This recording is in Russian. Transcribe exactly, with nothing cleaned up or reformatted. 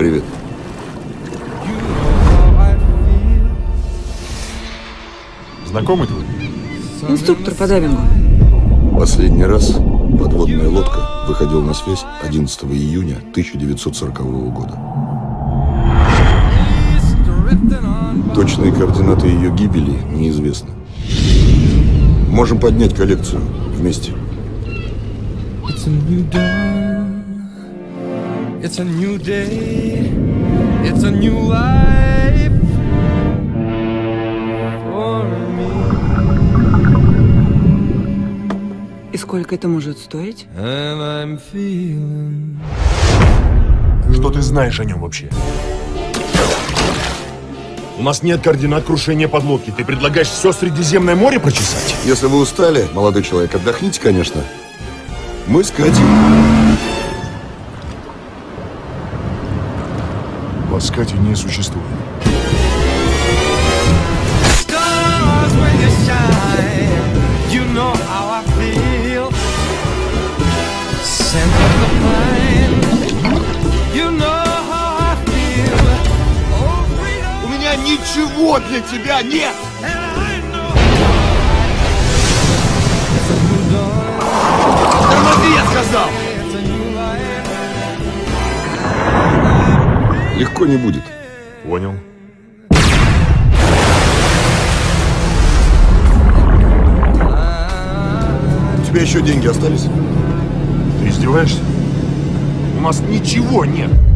Привет. Знакомый твой? Инструктор по дайвингу. Последний раз подводная лодка выходила на связь одиннадцатого июня тысяча девятьсот сорокового года. Точные координаты ее гибели неизвестны. Можем поднять коллекцию вместе. It's a new dawn. It's a new day. It's a new life for me. И сколько это может стоить? And I'm feeling. Что ты знаешь о нем вообще? У нас нет координат крушения подлодки. Ты предлагаешь все Средиземное море прочесать? Если вы устали, молодой человек, отдохните, конечно. Мы с Катей. Вас с Катей не существует. Stars when you shine, you know how I feel. Scent of the pine, you know how I feel. Oh, freedom. У меня ничего для тебя нет! And I know it's a new dawn. Тормози, я сказал! It's a new life. Легко не будет. Понял. У тебя еще деньги остались? Ты издеваешься? У нас ничего нет!